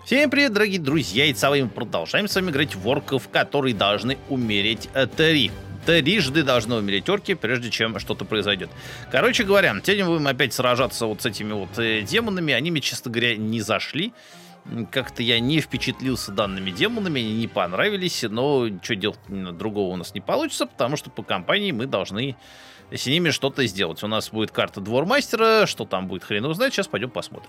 Всем привет, дорогие друзья, и с вами продолжаем с вами играть в орков, которые должны умереть три. Трижды должны умереть орки, прежде чем что-то произойдет. Короче говоря, сегодня будем опять сражаться вот с этими вот демонами. Они мне, честно говоря, не зашли. Как-то я не впечатлился данными демонами, они не понравились, но что делать другого у нас не получится, потому что по кампании мы должны с ними что-то сделать. У нас будет карта Двормастера, что там будет, хрен его знает, сейчас пойдем посмотрим.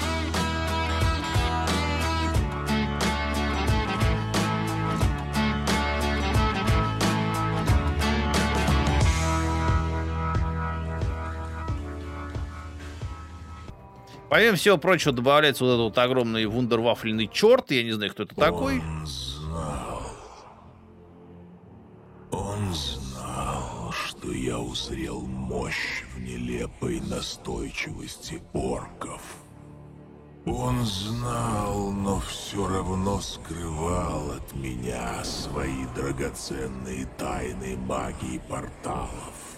Помимо всего прочего, добавляется вот этот вот огромный вундервафельный черт. Я не знаю, кто это такой. Он знал, что я узрел мощь в нелепой настойчивости орков. Он знал, но все равно скрывал от меня свои драгоценные тайны магии порталов.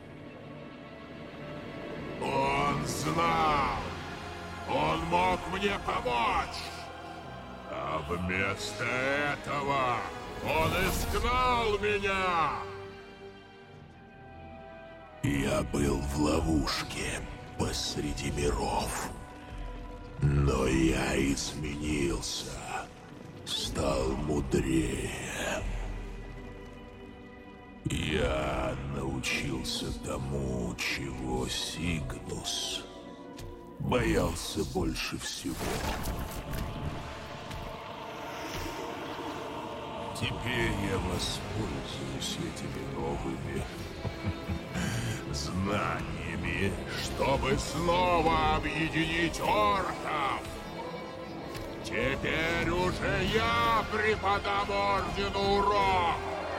Он знал! Он мог мне помочь! А вместо этого он изгнал меня! Я был в ловушке посреди миров. Но я изменился, стал мудрее. Я научился тому, чего Сигнус боялся больше всего. Теперь я воспользуюсь этими новыми знаниями, чтобы снова объединить орков. Теперь уже я преподам ордену урок.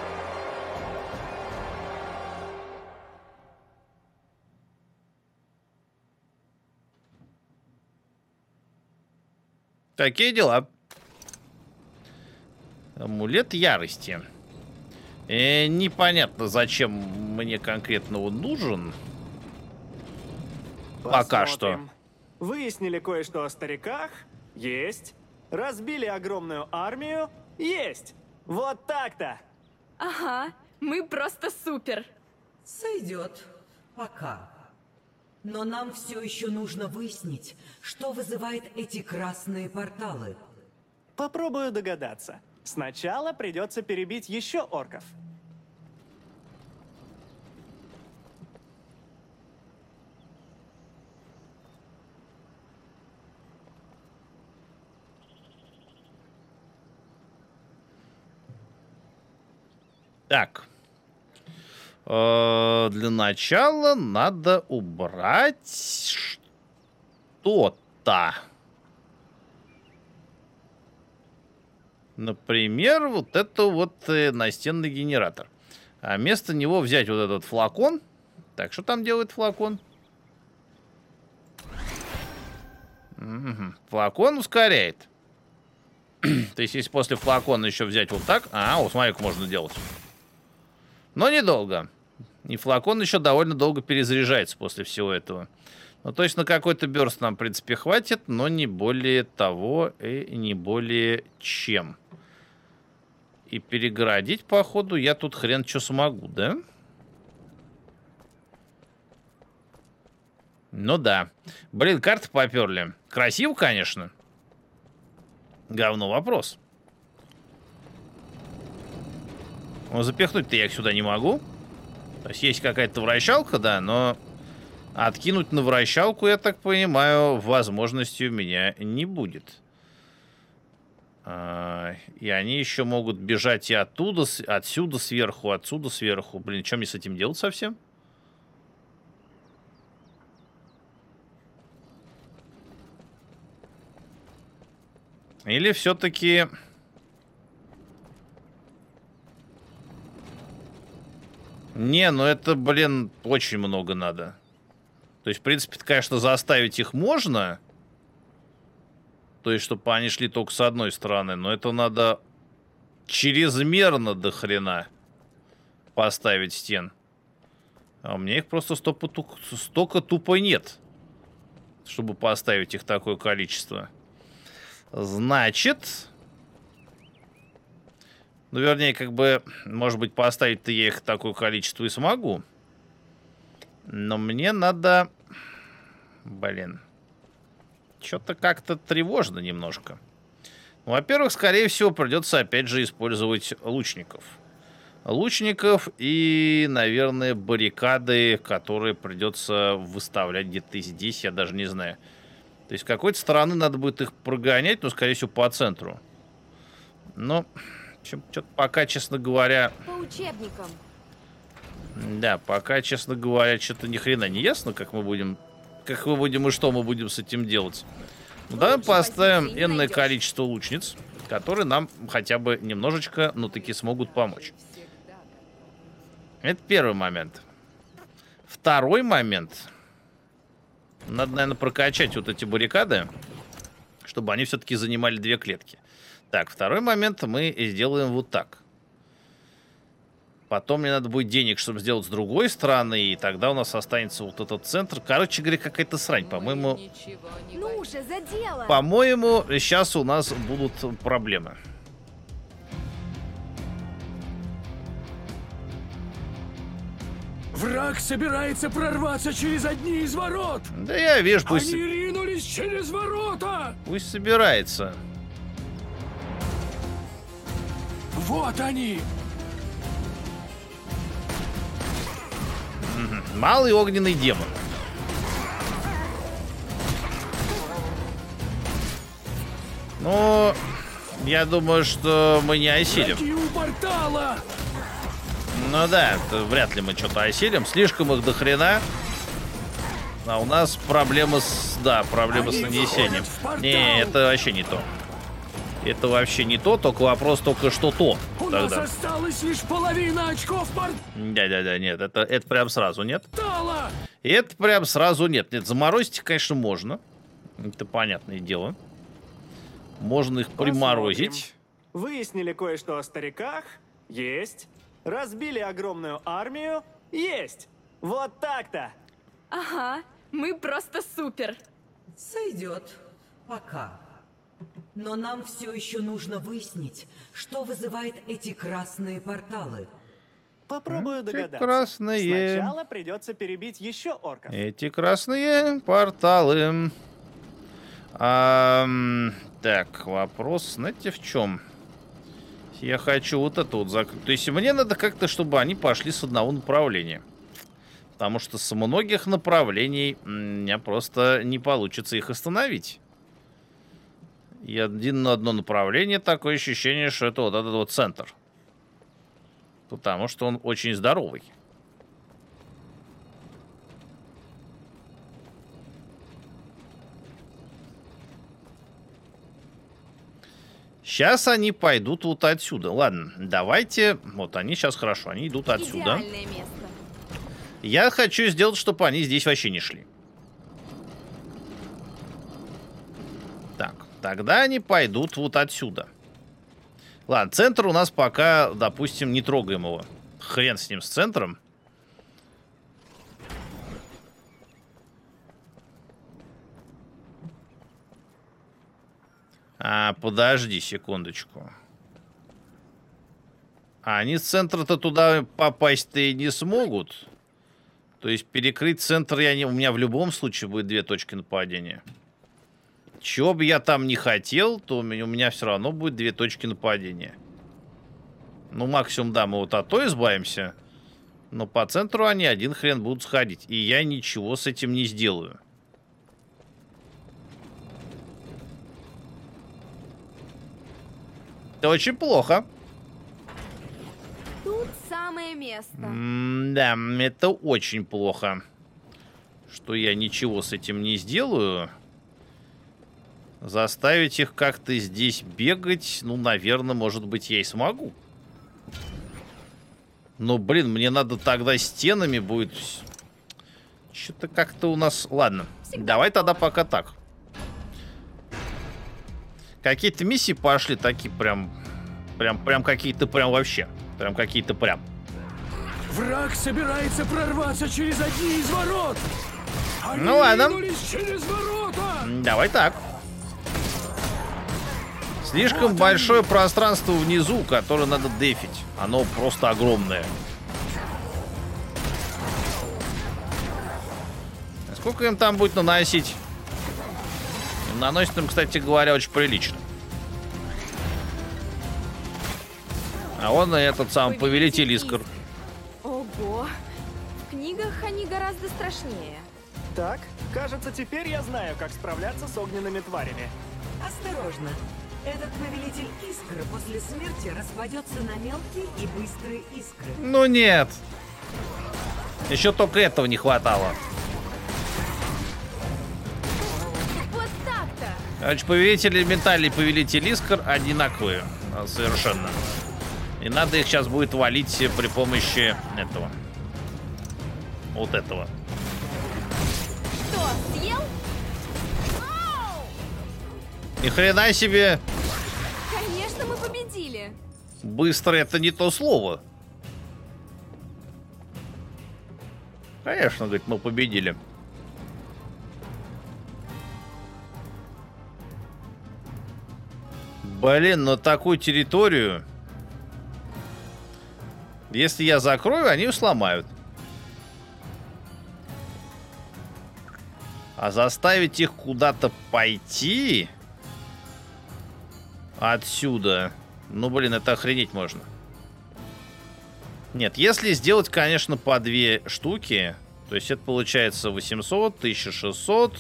Такие дела. Амулет ярости. Непонятно, зачем мне конкретно он нужен. Пока что. Выяснили кое-что о стариках? Есть. Разбили огромную армию? Есть. Вот так-то. Ага, мы просто супер. Сойдет. Пока. Но нам все еще нужно выяснить, что вызывает эти красные порталы. Попробую догадаться. Сначала придется перебить еще орков. Так. Для начала надо убрать что-то. Например, вот это вот настенный генератор. А вместо него взять вот этот флакон. Так, что там делает флакон? Флакон ускоряет. То есть, если после флакона еще взять вот так... вот смотри, как можно делать. Но недолго. И флакон еще довольно долго перезаряжается после всего этого. Ну, точно какой-то бёрст нам, в принципе, хватит, но не более того и не более чем. И перегородить, походу, я тут хрен что смогу, да? Ну да. Блин, карты поперли. Красиво, конечно. Говно вопрос. Но запихнуть-то я их сюда не могу. То есть есть какая-то вращалка, да, но откинуть на вращалку, я так понимаю, возможности у меня не будет. И они еще могут бежать и оттуда, отсюда сверху, отсюда сверху. Блин, что мне с этим делать совсем? Или все-таки... Не, ну это, блин, очень много надо. То есть, в принципе, конечно, заставить их можно. То есть, чтобы они шли только с одной стороны. Но это надо чрезмерно до хрена поставить стен. А у меня их просто столько тупо нет, чтобы поставить их такое количество. Значит... Ну, вернее, как бы, может быть, поставить-то я их такое количество и смогу. Но мне надо... Блин. Что-то как-то тревожно немножко. Во-первых, скорее всего, придется опять же использовать лучников. Лучников и, наверное, баррикады, которые придется выставлять где-то здесь, я даже не знаю. То есть, с какой-то стороны надо будет их прогонять, но, скорее всего, по центру. Но... Что-то пока, честно говоря... По учебникам. Да, пока, честно говоря, что-то ни хрена не ясно, как мы будем и что мы будем с этим делать. Ну, давай поставим энное количество лучниц, которые нам хотя бы немножечко, ну, таки смогут помочь. Это первый момент. Второй момент. Надо, наверное, прокачать вот эти баррикады, чтобы они все-таки занимали 2 клетки. Так, второй момент мы сделаем вот так. Потом мне надо будет денег, чтобы сделать с другой стороны, и тогда у нас останется вот этот центр. Короче говоря, какая-то срань, по-моему. Ну уже, за дело. По-моему, сейчас у нас будут проблемы. Враг собирается прорваться через одни из ворот! Да я вижу, пусть... Они ринулись через ворота! Пусть собирается. Вот они! Малый огненный демон. Ну, я думаю, что мы не осилим. Враги у портала! Ну да, вряд ли мы что-то осилим. Слишком их до хрена. А у нас проблемы с... Да, проблемы с нанесением. Не, это вообще не то. Это вообще не то, только вопрос только что то. У нас осталась лишь половина очков Да-да-да, нет, это прям сразу нет. портала! Это прям сразу нет. Нет, заморозить, конечно, можно. Это понятное дело. Можно их приморозить. Выяснили кое-что о стариках? Есть. Разбили огромную армию? Есть. Вот так-то. Ага, мы просто супер. Сойдет. Пока. Но нам все еще нужно выяснить, что вызывает эти красные порталы. Попробую догадаться. красные. Сначала придется перебить еще орков. Эти красные порталы. Так, вопрос, знаете, в чем? Я хочу вот это вот закрыть. То есть мне надо как-то, чтобы они пошли с одного направления. Потому что с многих направлений у меня просто не получится их остановить. И один на одно направление, такое ощущение, что это вот этот вот центр. Потому что он очень здоровый. Сейчас они пойдут вот отсюда. Ладно, давайте... Вот они сейчас хорошо, они идут отсюда. Идеальное место. Я хочу сделать, чтобы они здесь вообще не шли. Так, тогда они пойдут вот отсюда. Ладно, центр у нас пока, допустим, не трогаем его. Хрен с ним, с центром. Подожди секундочку. Они с центра-то туда попасть-то и не смогут. То есть перекрыть центр у меня в любом случае будет 2 точки нападения. Чего бы я там не хотел, то у меня все равно будет 2 точки нападения. Ну, максимум, да, мы вот от той избавимся. Но по центру они один хрен будут сходить. И я ничего с этим не сделаю. Это очень плохо. Тут самое место. Да, это очень плохо. Что я ничего с этим не сделаю. Заставить их как-то здесь бегать, ну, наверное, может быть, я и смогу. Но, блин, мне надо тогда стенами будет... Что-то как-то у нас... Ладно, давай тогда пока так. Какие-то миссии пошли такие прям какие-то прям вообще. Прям какие-то прям. Враг собирается прорваться через одни из ворот! Они Ну ладно. ринулись через ворота! Давай так. Слишком большое пространство внизу, которое надо дефить. Оно просто огромное. Сколько им там будет наносить? Наносит им, кстати говоря, очень прилично. А он этот сам повелитель искр. Ого. В книгах они гораздо страшнее. Так, кажется, теперь я знаю, как справляться с огненными тварями. Осторожно. Этот повелитель искр после смерти распадется на мелкие и быстрые искры. Ну нет. Еще только этого не хватало. Вот так-то. Короче, повелитель элементаль и повелитель искр одинаковые. Совершенно. И надо их сейчас будет валить при помощи этого. Вот этого. Что, съел? Ни хрена себе. Конечно, мы победили. Быстро это не то слово. Конечно, говорит, мы победили. Блин, но такую территорию, если я закрою, они ее сломают. А заставить их куда-то пойти отсюда, ну, блин, это охренеть можно. Нет, если сделать, конечно, по 2 штуки, то есть это получается 800, 1600.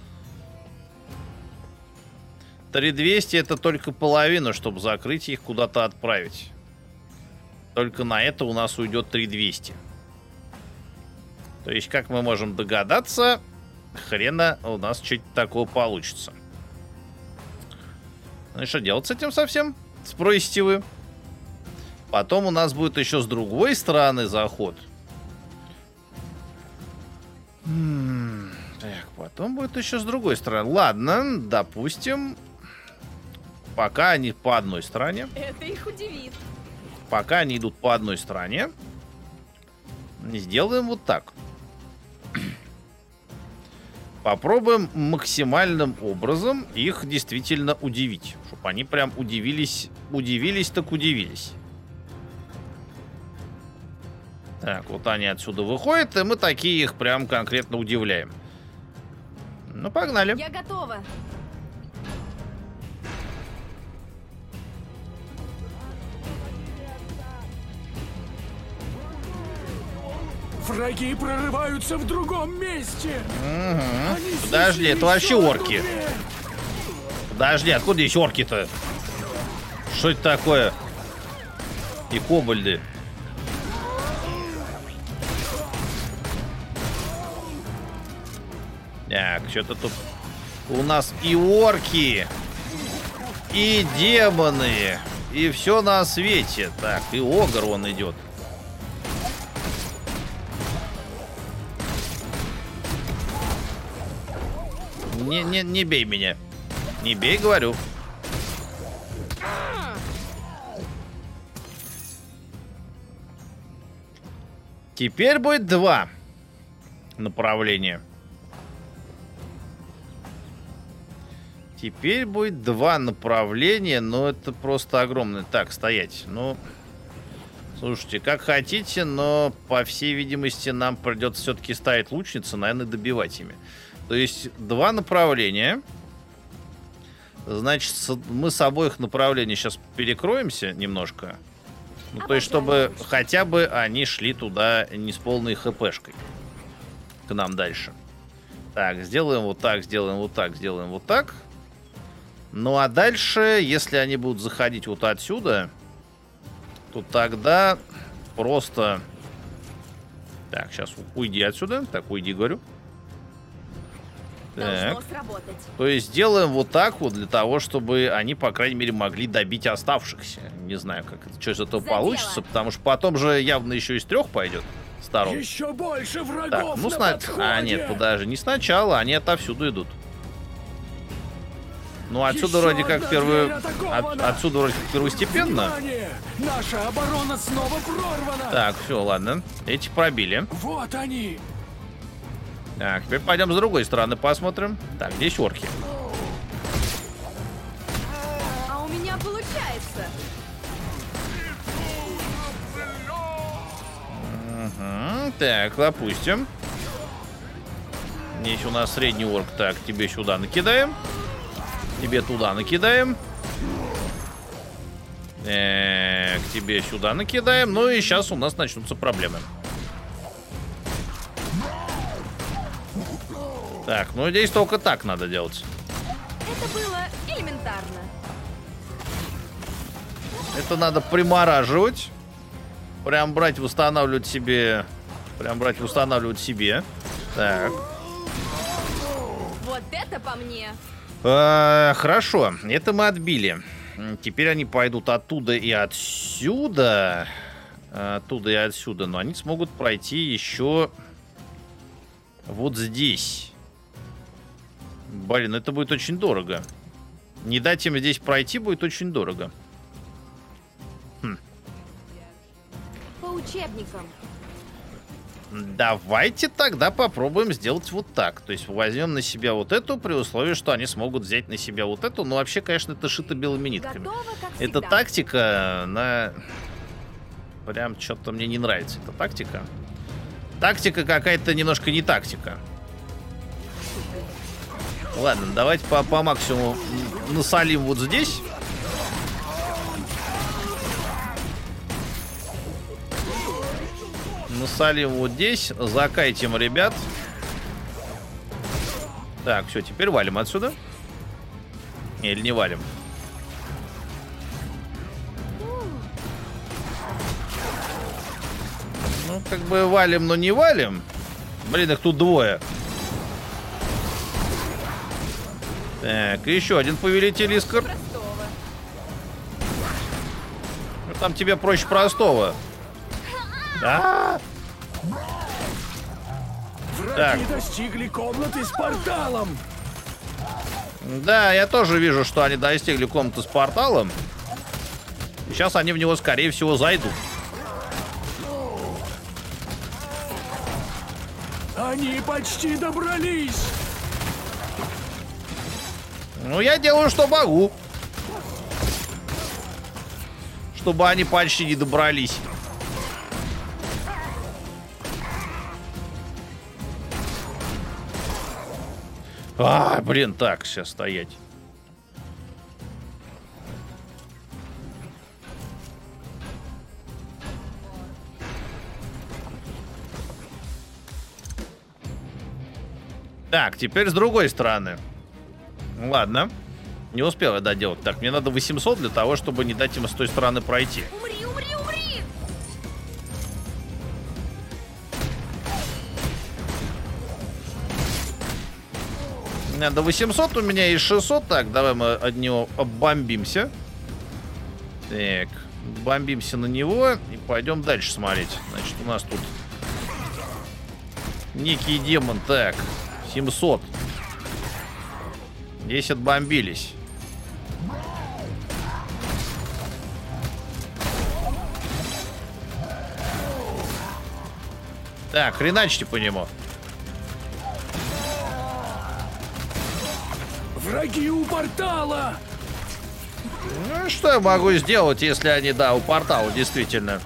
3200 это только половина, чтобы закрыть их, куда-то отправить. Только на это у нас уйдет 3200. То есть, как мы можем догадаться, хрена у нас что-то такого получится. Ну и что делать с этим совсем? Спросите вы. Потом у нас будет еще с другой стороны заход. Так, потом будет еще с другой стороны. Ладно, допустим. Пока они по одной стороне. Это их удивит. Пока они идут по одной стороне. Сделаем вот так. Попробуем максимальным образом их действительно удивить. Чтобы они прям удивились. Удивились так удивились. Так, вот они отсюда выходят, и мы такие их прям конкретно удивляем. Ну, погнали. Я готова. Враги прорываются в другом месте. Они Подожди, снесли это вообще всё на орки. Луне. Подожди, откуда здесь орки-то? Что это такое? И кобальды. Так, что-то тут у нас и орки, и демоны, и все на свете. Так, и огр он идет. Не бей меня. Не бей, говорю. Теперь будет 2 направления. Теперь будет 2 направления, но это просто огромное. Так, стоять. Ну, слушайте, как хотите, но, по всей видимости, нам придется все-таки ставить лучницы, наверное, добивать ими. То есть 2 направления. Значит, мы с обоих направлений сейчас перекроемся немножко. Ну, то есть, чтобы хотя бы они шли туда не с полной хпшкой. К нам дальше. Так, сделаем вот так, сделаем вот так, сделаем вот так. Ну, а дальше, если они будут заходить вот отсюда, то тогда просто... Так, сейчас уйди отсюда. Так, уйди, говорю. Должно сработать. То есть делаем вот так вот для того, чтобы они, по крайней мере, могли добить оставшихся. Не знаю, как это, что из этого получится, потому что потом же явно еще из 3 пойдет сторон. Еще больше врагов Так, ну на подходе. А, нет, подожди, не сначала, они отовсюду идут. Ну, отсюда Еще вроде как одна первую... дверь атакована. Отсюда вроде как первостепенно. Внимание! Наша оборона снова прорвана. Так, все, ладно. Эти пробили. Вот они. Так, теперь пойдем с другой стороны посмотрим. Так, здесь орки. А у меня получается. Так, допустим. Здесь у нас средний орк. Так, тебе сюда накидаем. Тебе туда накидаем. К тебе сюда накидаем. Ну и сейчас у нас начнутся проблемы. Так, ну здесь только так надо делать. Это было элементарно. Это надо примораживать. Прям брать, восстанавливать себе. Прям брать, восстанавливать себе. Так. Вот это по мне. Хорошо, это мы отбили. Теперь они пойдут оттуда и отсюда. Оттуда и отсюда. Но они смогут пройти еще вот здесь. Блин, это будет очень дорого. Не дать им здесь пройти будет очень дорого. По учебникам. Давайте тогда попробуем сделать вот так. То есть возьмем на себя вот эту, при условии, что они смогут взять на себя вот эту. Но вообще, конечно, это шито белыми нитками. Готово, как Эта всегда. тактика, она... Прям что-то мне не нравится, эта тактика. Тактика какая-то немножко не тактика. Ладно, давайте по максимуму насолим вот здесь. Насолим вот здесь. Закайтим ребят. Так, все, теперь валим отсюда. Или не валим? Ну, как бы валим, но не валим. Блин, их тут двое. Так, еще один повелитель искр. Простого. Ну, там тебе проще простого. А! Враги достигли комнаты с порталом. Да, я тоже вижу, что они достигли комнаты с порталом. Сейчас они в него, скорее всего, зайдут. Они почти добрались. Ну, я делаю, что могу. Чтобы они почти не добрались. Блин, так, сейчас стоять. Так, теперь с другой стороны. Ладно. Не успел я доделать. Так, мне надо 800 для того, чтобы не дать им с той стороны пройти. Умри, умри, умри! Надо 800, у меня есть 600. Так, давай мы от него оббомбимся. Так, бомбимся на него и пойдем дальше смотреть. Значит, у нас тут некий демон. Так, 700. Здесь отбомбились. Так, хреначьте по нему. Враги у портала. Ну, что я могу сделать, если они, да, у портала, действительно.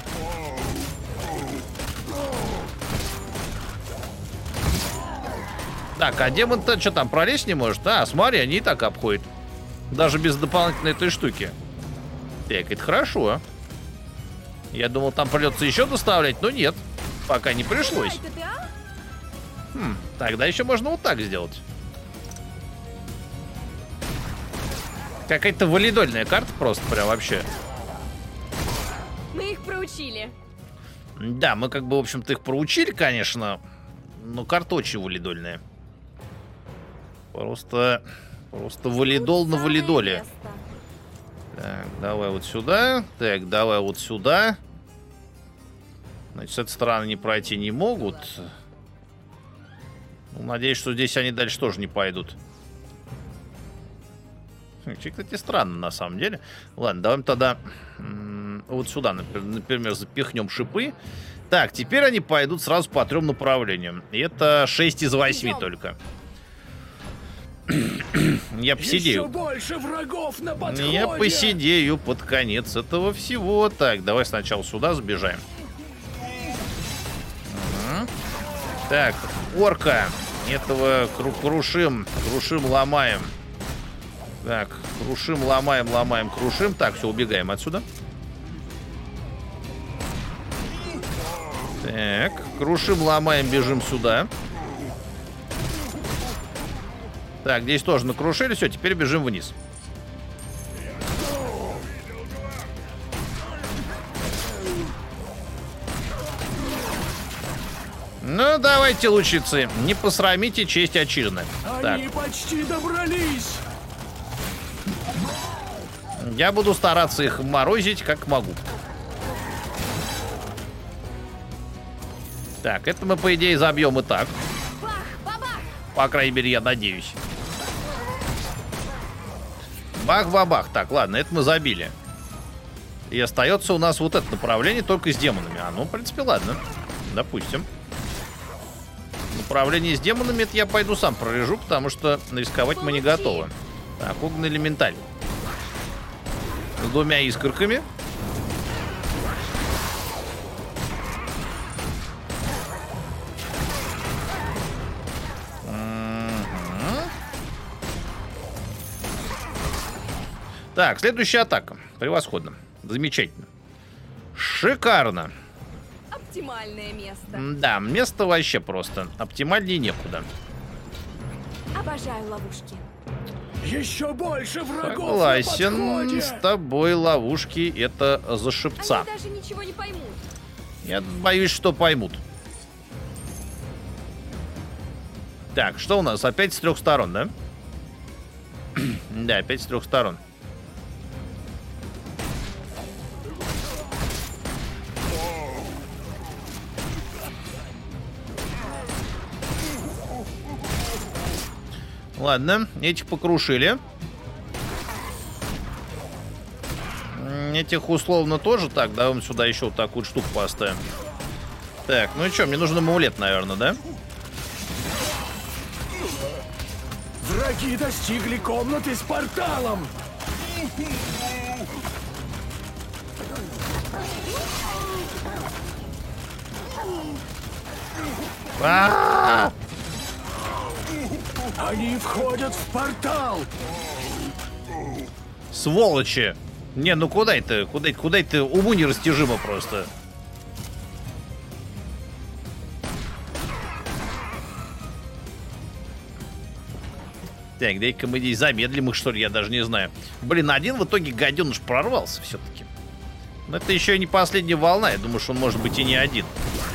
Так, а демон-то что там, пролезть не может? А, смотри, они и так обходят. Даже без дополнительной этой штуки. Так, это хорошо. Я думал, там придется еще доставлять, но нет. Пока не пришлось. Это ты, а? Тогда еще можно вот так сделать. Какая-то валидольная карта просто, прям вообще. Мы их проучили. Да, мы как бы, в общем-то, их проучили, конечно. Но карта очень валидольная. Просто валидол на Самое валидоле. место. Так, давай вот сюда. Так, давай вот сюда. Значит, с этой стороны не пройти не могут. Ну, надеюсь, что здесь они дальше тоже не пойдут. Кстати, странно, на самом деле. Ладно, давай тогда вот сюда, например, запихнем шипы. Так, теперь они пойдут сразу по 3 направлениям. И это 6 из 8 только. Я Еще посидею. больше врагов на подходе. Я посидею под конец этого всего. Так, давай сначала сюда сбежаем. Мгм. Так, орка. Этого крушим, ломаем. Так, крушим, ломаем, крушим. Так, все, убегаем отсюда. Так, крушим, ломаем, бежим сюда. Так, здесь тоже накрушили, все, теперь бежим вниз. Ну, давайте, лучницы, не посрамите честь отчизны. Так, Они почти добрались. я буду стараться их морозить, как могу. Так, это мы, по идее, забьем и так. Бах, бабах! По крайней мере, я надеюсь. Бах-бабах. Так, ладно, это мы забили. И остается у нас вот это направление только с демонами. А, ну, в принципе, ладно. Допустим. Направление с демонами это я пойду сам прорежу, потому что рисковать мы не готовы. Так, огненный элементаль. С 2 искорками. Так, следующая атака. Превосходно. Замечательно. Шикарно. Оптимальное место. Да, место вообще просто. Оптимальнее некуда. Обожаю ловушки. Еще больше врагов Согласен на подходе. с тобой, ловушки это за шипца. Они даже ничего не поймут. Я боюсь, что поймут. Так, что у нас? Опять с 3 сторон, да? Да, опять с 3 сторон. Ладно, этих покрушили. Этих условно тоже. Так, давай мы сюда еще вот такую штуку поставим. Так, ну и что, мне нужен амулет, наверное, да? Враги достигли комнаты с порталом. А-а-а! Они входят в портал. Сволочи! Не, ну куда это? Куда это? Уму нерастяжимо просто. Так, дай-ка мы здесь замедлим их, что ли, я даже не знаю. Блин, один в итоге гаденыш прорвался все-таки. Но это еще не последняя волна, я думаю, что он может быть и не один.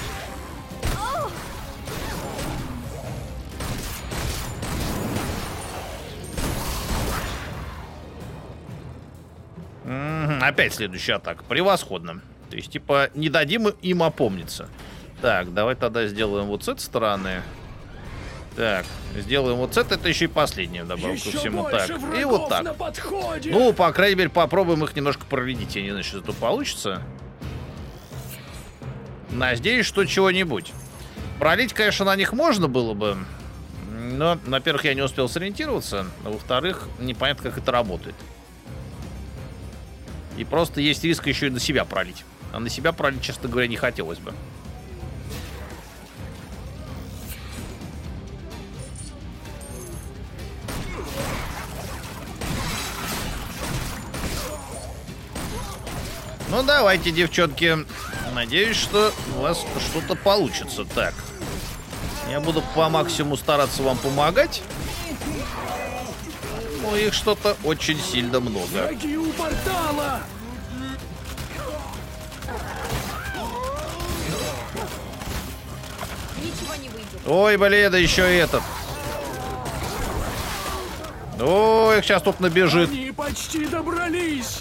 Опять следующая атака. Превосходно. То есть, типа, не дадим им опомниться. Так, давай тогда сделаем вот с этой стороны. Так, сделаем вот с этой. Это еще и последняя добавка ко Еще всему. больше Так, и врагов вот так. на подходе. Ну, по крайней мере, попробуем их немножко проредить. Я не знаю, что это получится. Надеюсь, что чего-нибудь. Пролить, конечно, на них можно было бы. Но, во-первых, я не успел сориентироваться. А во-вторых, непонятно, как это работает. И просто есть риск еще и на себя пролить. А на себя пролить, честно говоря, не хотелось бы. Ну, давайте, девчонки. Надеюсь, что у вас что-то получится. Так. Я буду по максимуму стараться вам помогать. Но их что-то очень сильно много. Враги у портала. Ничего не выйдет. Ой, блин, да еще и этот. Ой, их сейчас тут набежит. Они почти добрались.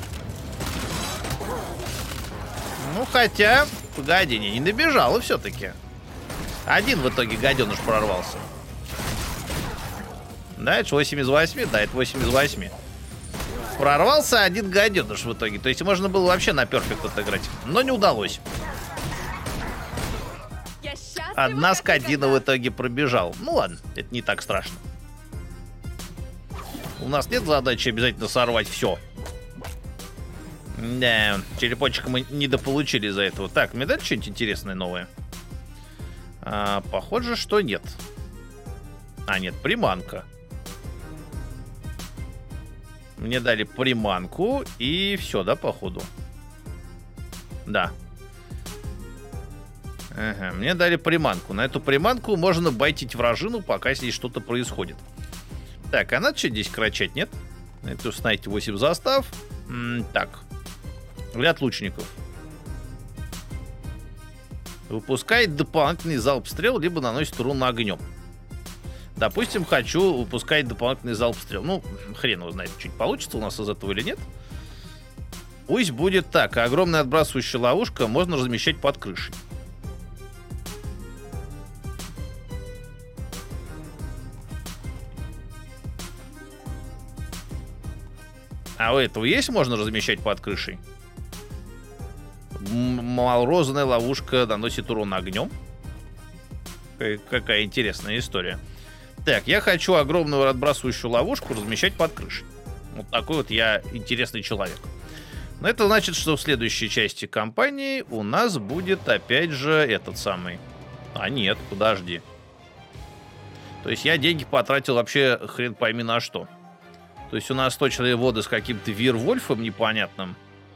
Ну, хотя, погоди, не набежало все-таки. Один в итоге гаденыш прорвался. Да, это 8 из 8, да, это 8 из 8. Прорвался один гаденыш в итоге. То есть можно было вообще на перфект отыграть. Но не удалось. Я счастлива, Одна как скотина никогда. в итоге пробежал. Ну ладно, это не так страшно. У нас нет задачи обязательно сорвать все. Да, черепочек мы недополучили из-за этого. Так, мне дали что-нибудь интересное новое? Похоже, что нет. Нет, приманка. Мне дали приманку и все, да, походу? Да. Ага, мне дали приманку. На эту приманку можно байтить вражину, пока здесь что-то происходит. Так, а надо что здесь крачать, нет? Это установите 8 застав. Так. Ряд лучников. Выпускает дополнительный залп стрел, либо наносит урон огнем. Допустим, хочу выпускать дополнительный залп стрел. Ну, хрен его знает, чуть получится у нас из этого или нет. Пусть будет так. Огромная отбрасывающая ловушка можно размещать под крышей. А у этого есть можно размещать под крышей? Морозная ловушка наносит урон огнем. Какая интересная история. Так, я хочу огромную отбрасывающую ловушку размещать под крышей. Вот такой вот я интересный человек. Но это значит, что в следующей части кампании у нас будет опять же этот самый... нет, подожди. То есть я деньги потратил вообще хрен пойми на что. То есть у нас точные воды с каким-то Вирвольфом непонятным.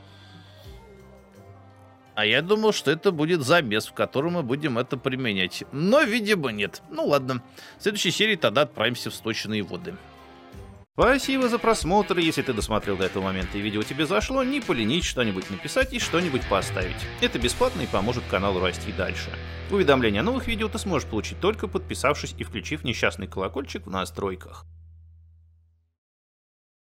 А я думал, что это будет замес, в котором мы будем это применять. Но, видимо, нет. Ну ладно. В следующей серии тогда отправимся в сточные воды. Спасибо за просмотр. Если ты досмотрел до этого момента и видео тебе зашло, не поленись что-нибудь написать и что-нибудь поставить. Это бесплатно и поможет каналу расти дальше. Уведомления о новых видео ты сможешь получить только подписавшись и включив несчастный колокольчик в настройках.